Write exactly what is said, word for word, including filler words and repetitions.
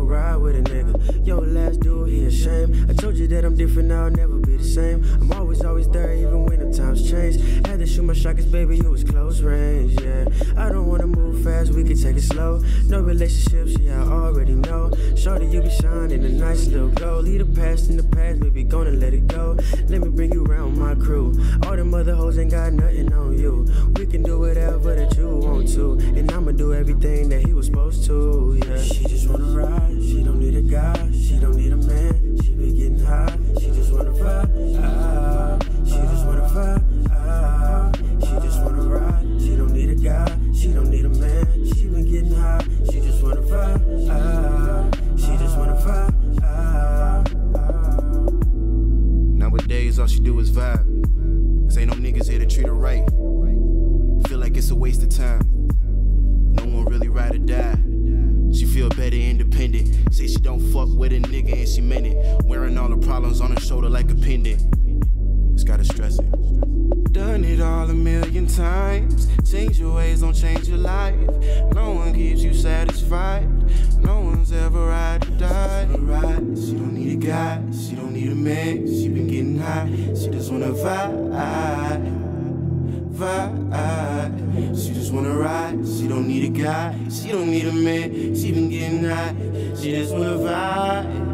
wanna ride with a nigga. Yo, last dude, he ashamed. I told you that I'm different, I'll never be the same. I'm always, always there, even when the times change. Had to shoot my shot, cause baby, you was close range, yeah. I don't wanna move fast, we can take it slow. No relationships, yeah, I already know. Shorty, you be shining a nice little glow. Leave the past in the past, baby, gonna let it go. Let me bring you around my crew. All them other hoes ain't got nothing on you. We can do whatever that you want to, and I'ma do everything that he was supposed to, yeah. She just wanna ride, she don't need a guy, she don't need a man, she be getting high, she just wanna vibe, ah, she just wanna vibe, ah, she just wanna ride, she don't need a guy, she don't need a man, she been getting high, she just wanna vibe, ah, she just wanna vibe, ah, ah. Nowadays all she do is vibe, cause ain't no niggas here to treat her right. Feel like it's a waste of time, no one really ride or die. She feel better independent, say she don't fuck with a nigga and she meant it. Wearing all the problems on her shoulder like a pendant, it's gotta stress it. Done it all a million times, change your ways, don't change your life. No one keeps you satisfied, no one's ever ride or die. She ride, she don't need a guy, she don't need a man, she been getting high, she just wanna vibe. Vibe. She just wanna ride, she don't need a guy, she don't need a man, she been getting high, she just wanna vibe.